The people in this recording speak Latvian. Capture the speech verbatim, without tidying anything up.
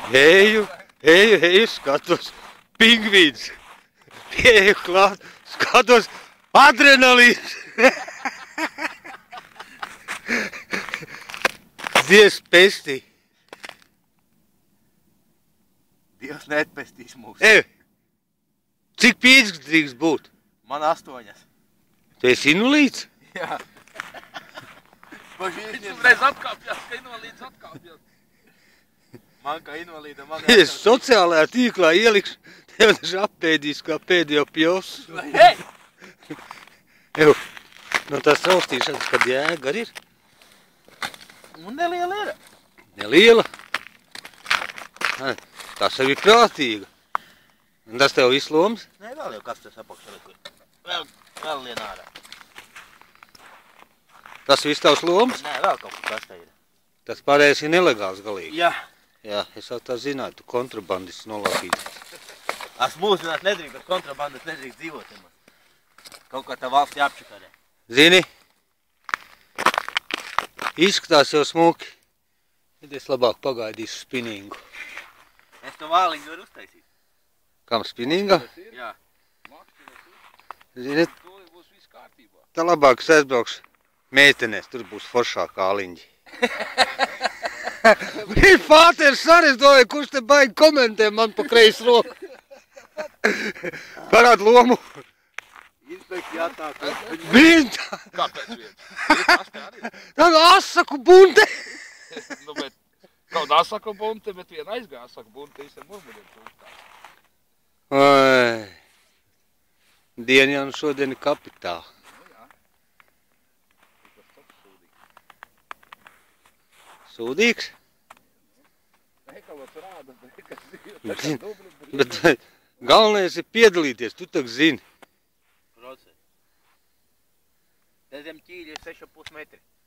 Eju, eju, eju, skatos. Pingvīns. Eju klāt, skatos. Adrenalīns. Dievs pestī. Dievs neatpestīs mūs. Eju, cik pīdis drīkst būt? Man astoņas. Tu esi invalīds? Jā. Viņš uzreiz atkāpjās, ka invalīds atkāpjās. Man kā invalīda, man Es sociālajā tīklā ielikšu, tev taču apēdīs kā pēdējo pjosu. Hei! Eju, no tās raustīšanas, kad jēga arī ir. Un neliela ir. Neliela. Tas arī prātīga. Un tas tev viss lomas? Nē, vēl jau kas tas apakšā likur. Vēl, vēl lien ārā. Tas viss tavs lomas? Nē, vēl kaut kas te ir. Tas pārējais ir nelegāls galīgi. Jā. Jā, es jau tā zināju, tu kontrabandists nolapīts. Es mūsināt nedrīkst, bet kontrabandas nedrīkst dzīvot. Kaut kā tā valsts jāapčakarē. Zini? Izskatās jau smuki. Tad es labāk pagaidīšu spinningu. Es to vāliņu varu uztaisīt. Kam spinninga? Jā. Zini, To būs viss kārtībā. tā labāk es aizbraukšu meitenēs, tur būs foršāk āliņģi. Viņa fāters arī, es domāju, kurš te baigi komentē man pa kreis roku. Parād lomu. Inspekcija attāka. Viņa Kāpēc viens? Tas te arī. tāda asaku bunte. Nu, bet kaut asaku bunte, bet viena aizgā asaku bunte, visiem murmuriem tūkstās. Oi. Diena jau nu šodien ir kapitāla. Nu jā. Tikas tāds sūdīgs. Sūdīgs? Veikalos rāda, bekas dzīvo. Zin, bet galvenais ir piedalīties, tu tak zini. Procent. Te zem ķīļi ir seši ar pus metri.